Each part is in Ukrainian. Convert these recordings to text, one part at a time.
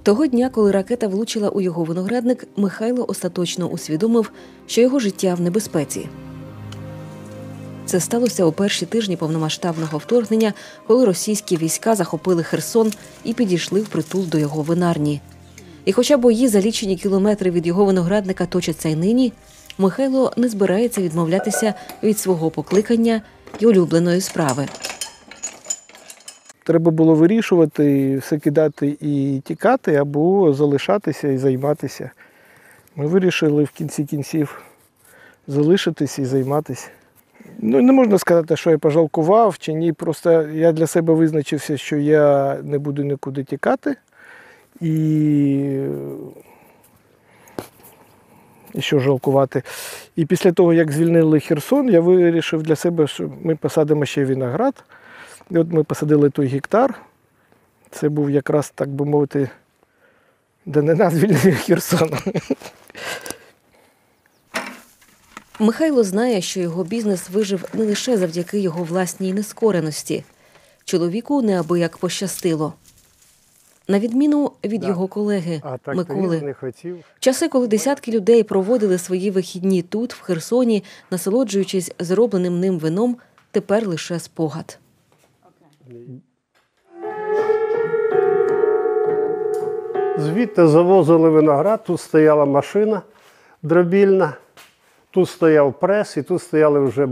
Того дня, коли ракета влучила у його виноградник, Михайло остаточно усвідомив, що його життя в небезпеці. Це сталося у перші тижні повномасштабного вторгнення, коли російські війська захопили Херсон і підійшли впритул до його винарні. І хоча бої за лічені кілометри від його виноградника точаться й нині, Михайло не збирається відмовлятися від свого покликання й улюбленої справи. Треба було вирішувати, все кидати і тікати, або залишатися і займатися. Ми вирішили в кінці кінців залишитися і займатися. Не можна сказати, що я пожалкував чи ні, просто я для себе визначився, що я не буду нікуди тікати. І що жалкувати. І після того, як звільнили Херсон, я вирішив для себе, що ми посадимо ще виноград. І от ми посадили той гектар. Це був якраз, так би мовити, данина звільнення Херсону. Михайло знає, що його бізнес вижив не лише завдяки його власній нескореності. Чоловіку неабияк пощастило. На відміну від його колеги Миколи. Часи, коли десятки людей проводили свої вихідні тут, в Херсоні, насолоджуючись зробленим ним вином, тепер лише спогад. Звідти завозили виноград, тут стояла машина дробільна, тут стояв прес і тут стояли вже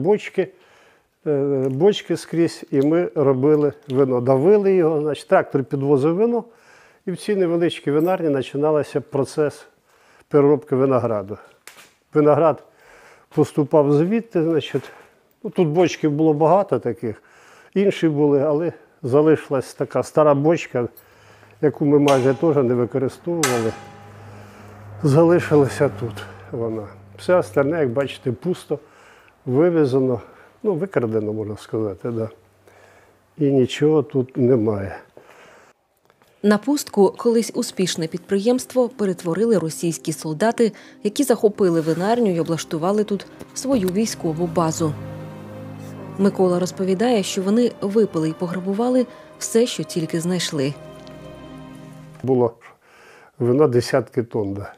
бочки скрізь, і ми робили вино. Давили його, значить, трактор підвозив вино, і в цій невеличкій винарні починався процес переробки винограду. Виноград поступав звідти, значить, тут бочків було багато таких, інші були, але залишилась така стара бочка, яку ми майже теж не використовували. Залишилася тут вона. Все остальне, як бачите, пусто, вивезено, викрадено, можна сказати, да. І нічого тут немає. На пустку колись успішне підприємство перетворили російські солдати, які захопили винарню і облаштували тут свою військову базу. Микола розповідає, що вони випили і пограбували все, що тільки знайшли. Було вино десятки тонн. Да.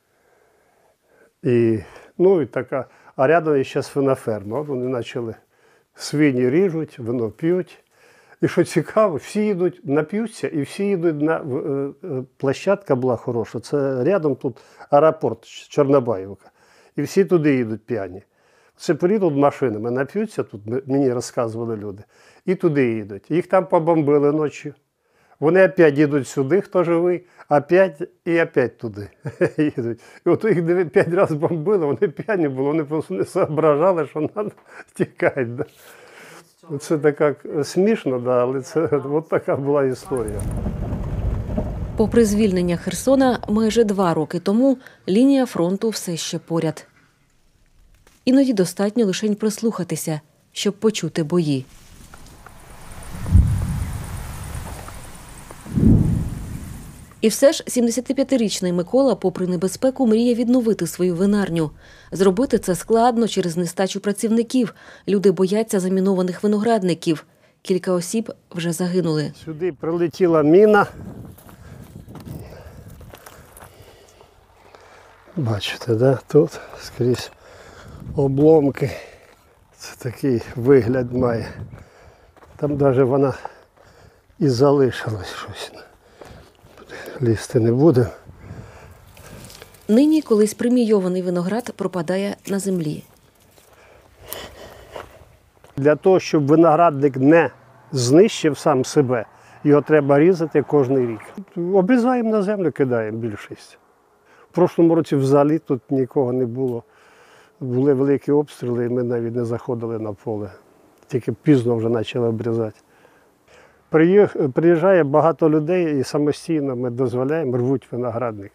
І така, а рядом є ще свиноферма. От вони почали свині ріжуть, вино п'ють. І що цікаво, всі їдуть, нап'ються, і всі їдуть на площадка була хороша. Це рядом тут аеропорт Чорнобаївка. І всі туди їдуть п'яні. Це приїдуть машинами, нап'ються тут, мені розказували люди, і туди їдуть. Їх там побомбили ночі. Вони опять їдуть сюди, хто живий, опять туди їдуть. І от їх 5 разів бомбили, вони п'яні були, вони просто не соображали, що треба тікати. Да. Це така смішно, да, але це от така була історія. Попри звільнення Херсона, майже 2 роки тому лінія фронту все ще поряд. Іноді достатньо лише прислухатися, щоб почути бої. І все ж 75-річний Микола, попри небезпеку, мріє відновити свою винарню. Зробити це складно через нестачу працівників. Люди бояться замінованих виноградників. Кілька осіб вже загинули. Сюди прилетіла міна. Бачите, да? Тут скрізь обломки. Це такий вигляд має. Там навіть вона і залишилась щось. Лізти не буде. Нині колись премійований виноград пропадає на землі. Для того, щоб виноградник не знищив сам себе, його треба різати кожен рік. Обрізаємо на землю, кидаємо більшість. В прошлому році взагалі тут нікого не було. Були великі обстріли, і ми навіть не заходили на поле. Тільки пізно вже почали обрізати. Приїжджає багато людей і самостійно ми дозволяємо, рвуть виноградник.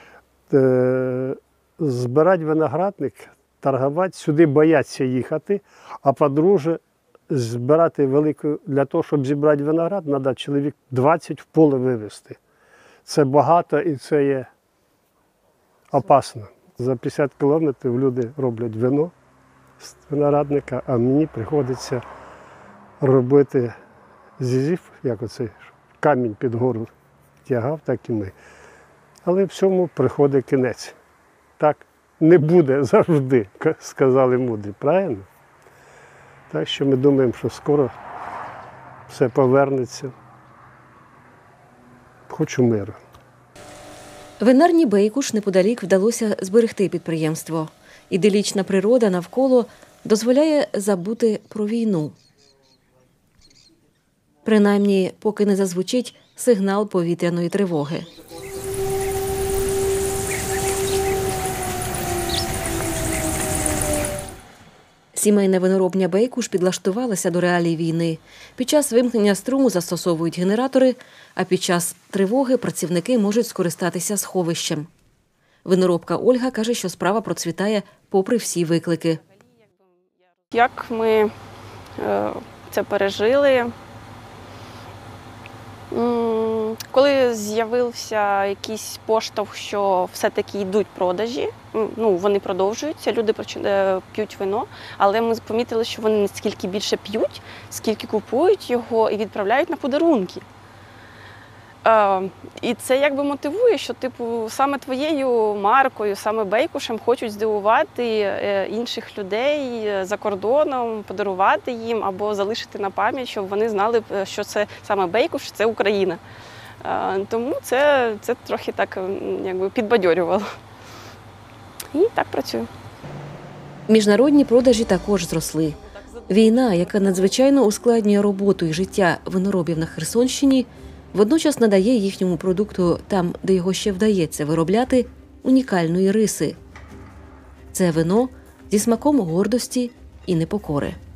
Збирати виноградник, торгувати, сюди бояться їхати, а по-друге, збирати велику, для того, щоб зібрати виноград, треба чоловік 20 в поле вивезти. Це багато і це є опасно. За 50 кілометрів люди роблять вино з виноградника, а мені приходиться робити зізів, як оцей камінь під гору тягав, так і ми. Але всьому приходить кінець. Так не буде завжди, сказали мудрі, правильно? Так що ми думаємо, що скоро все повернеться. Хочу миру. Винарні Бейкуш неподалік вдалося зберегти підприємство. Іделічна природа навколо дозволяє забути про війну. Принаймні, поки не зазвучить сигнал повітряної тривоги. Сімейна виноробня Бейкуш підлаштувалася до реалій війни. Під час вимкнення струму застосовують генератори, а під час тривоги працівники можуть скористатися сховищем. Виноробка Ольга каже, що справа процвітає попри всі виклики. Як ми це пережили? Коли з'явився якийсь поштовх, що все-таки йдуть продажі, вони продовжуються, люди п'ють вино, але ми помітили, що вони не стільки більше п'ють, скільки купують його і відправляють на подарунки. І це якби мотивує, що саме твоєю маркою, саме Бейкушем хочуть здивувати інших людей за кордоном, подарувати їм або залишити на пам'ять, щоб вони знали, що це саме Бейкуш, це Україна. Тому це трохи так якби підбадьорювало. І так працюю. Міжнародні продажі також зросли. Війна, яка надзвичайно ускладнює роботу і життя виноробів на Херсонщині, водночас надає їхньому продукту там, де його ще вдається виробляти, унікальної риси. Це вино зі смаком гордості і непокори.